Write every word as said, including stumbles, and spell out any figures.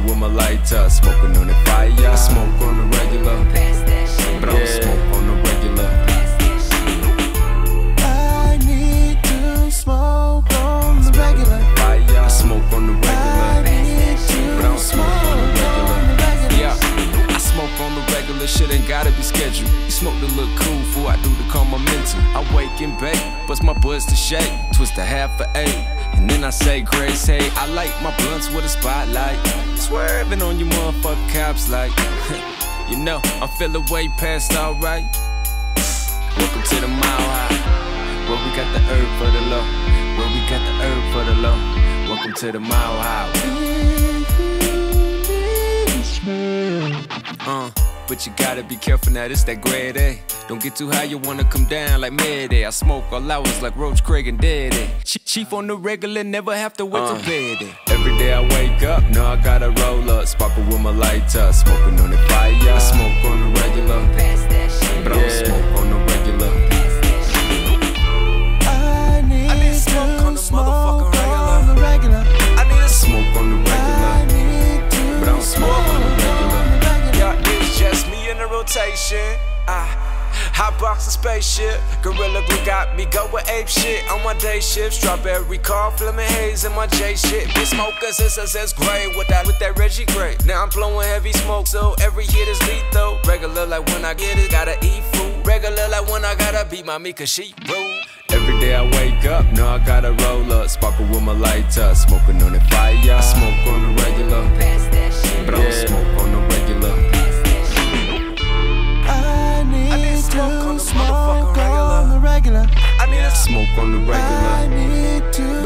with my lighter, smoking on the fire. I smoke on the regular, but I don't smoke on the regular. I need to smoke on the regular. I smoke on the regular, but I don't smoke on the regular. Yeah, I smoke on the regular, shit ain't gotta be scheduled. You smoke to look cool, fool, I do to calm my mental. I wake and bake, bust my buds to shake, twist a half for eight, and then I say grace, hey, I light my blunts with a spotlight, swerving on you motherfucking cops like, you know, I'm feeling way past alright. Welcome to the Mile High, where we got the herb for the low, where we got the herb for the low. Welcome to the Mile High. Uh, but you gotta be careful now, it's that grade A. Don't get too high, you wanna come down like Mayday. I smoke all hours like Roach, Craig, and Daddy. Chief on the regular, never have to wait uh, till bed. Every day I wake up, know I gotta roll up, sparkle with my lighter, smoking on the fire. I smoke on the regular, but I don't yeah. smoke on the regular. I need, I need to smoke on the motherfucking regular. On the regular. I need to smoke on the regular, I need to but I don't smoke on the regular. Yeah, it's just me in the rotation. Ah. Hot box a spaceship, Gorilla Glue got me going ape shit on my day shift. Strawberry car, flaming haze in my J shit. Big smokers, S S S gray with that with that Reggie Gray. Now I'm blowing heavy smoke, so every hit is lethal. Regular like when I get it, gotta eat food. Regular like when I gotta beat my me cause she rude. Every day I wake up, know I gotta roll up, sparkle with my lighter, smoking on the fire. I smoke on the regular, but I don't yeah. smoke on the regular. Smoke on the regular. I need to smoke on the regular, I need to